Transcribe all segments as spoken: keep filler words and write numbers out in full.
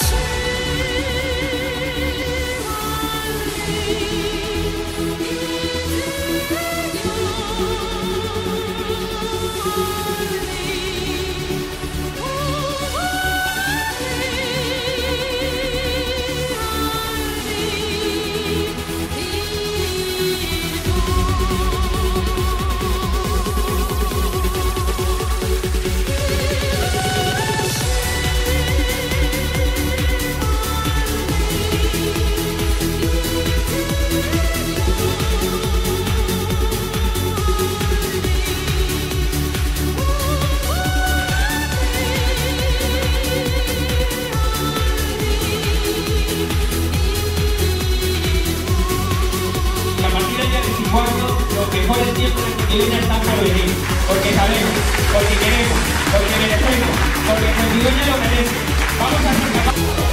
Los mejores tiempos de Fuentidueña están por venir, porque sabemos, porque queremos, porque merecemos, porque Fuentidueña lo merece. Vamos a ser capaces.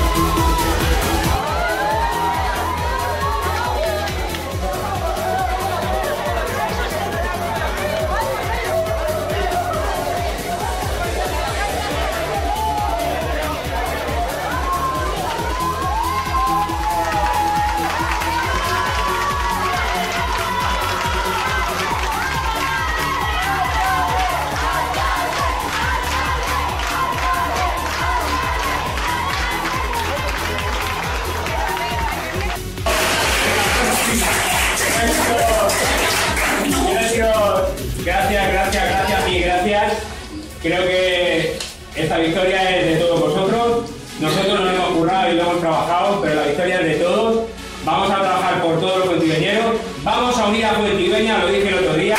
Gracias, gracias, gracias y gracias. Creo que esta victoria es de todos vosotros. Nosotros nos hemos currado y lo hemos trabajado, pero la victoria es de todos. Vamos a trabajar por todos los fuentidueñeros. Vamos a unir a Fuentidueña, lo dije el otro día.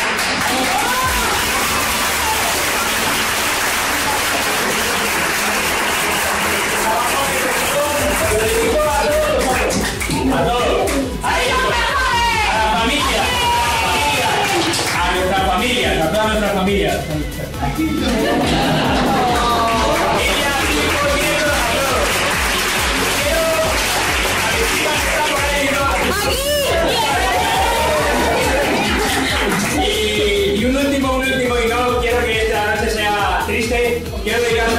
A todos. A la familia. A nuestras familias, a todas nuestras familias. Y, y un último, un último, y no quiero que esta noche sea triste, quiero dedicar